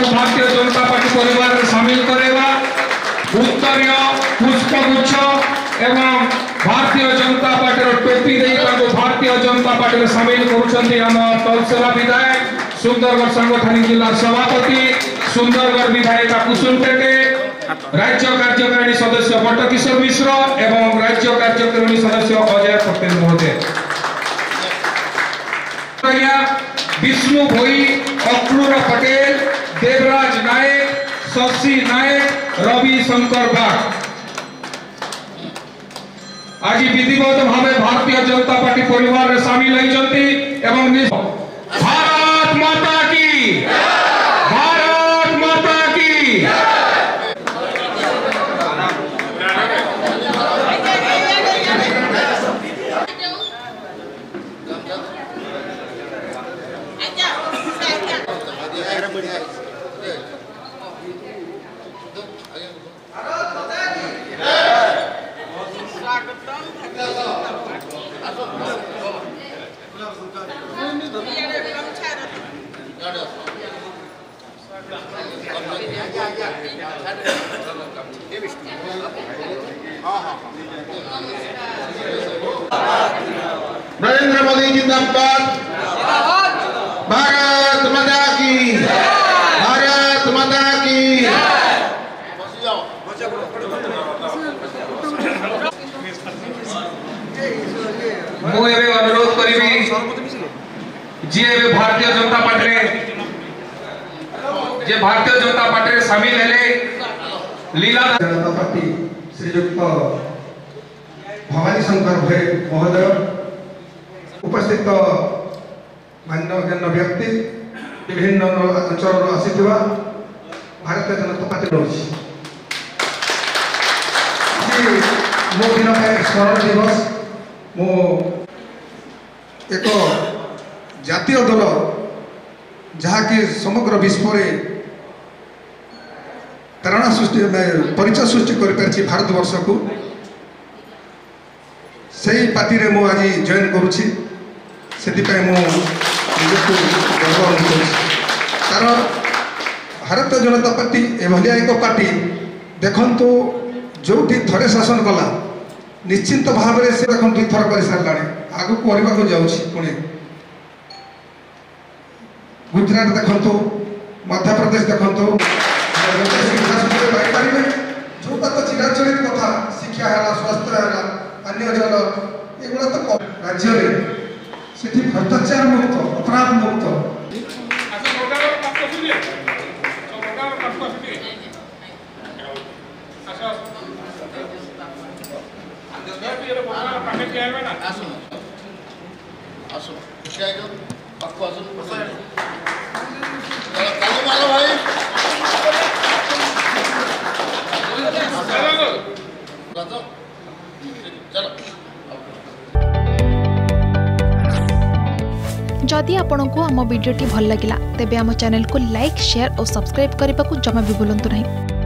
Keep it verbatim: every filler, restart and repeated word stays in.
Bharatiya Janata party परिवार में शामिल करेगा। उत्तरीय पुष्पगुच्छ एवं भारतीय जनता पार्टी टोपी दे भारतीय जनता पार्टी में सामिल करुँच तलसेरा विधायक सुंदरगढ़ सांगठनिक जिला सभापति सुंदरगढ़ विधायिका कुसुम टेटे राज्य कार्यकारिणी सदस्य बटकिशोर मिश्र एवं राज्य कार्यकारिणी सदस्य अजय पटेल महोदय। विष्णु भोई अक्रूर पटेल देवराज नायक शशि नायक रवि शंकर बाग आज विधिवत भाव भारतीय जनता पार्टी परिवार में सामिल होती एवं भारत माता की भारत माता की नरेंद्र मोदी जिंदाबाद। भारत माता की भारत माता की। मु एबे अनुरोध करिबी जे एबे भारतीय जनता पार्टी जे भारतीय जनता पार्टी रे शामिल हेले लीला जनता पार्टी श्रीयुक्त भवानी शंकर भोई महोदय उपस्थित मान्यगण्य व्यक्ति विभिन्न अंचल आसीथिबा भारतीय जनता पार्टी रही मो दिन स्मरण दिवस मो एक जातीय दल जहाँकि समग्र विश्व में प्रेरणा सृष्टि परिचय सृष्टि कर भारतवर्ष को सही पार्टी रे मो आज जॉइन करुछि से गर्व अनुभव कारण भारतीय जनता पार्टी एभलिया एक पार्टी देखंतु जो थरे शासन कला निश्चिंत भाव से देखो दुई थर कर सारा आगु करने जाऊँगी पुणी गुजरात देखु मध्य प्रदेश देखु पारे जो तो चिराचरित कथा शिक्षा है स्वास्थ्य है अन्य जल एगुड़ा तो राज्य से भ्रष्टाचार मुक्त अपराध मुक्त जदि आपंक आम भिडी भल लगा तेब आम चैनल को लाइक शेयर और सब्सक्राइब करने को जमा भी भूलु नहीं।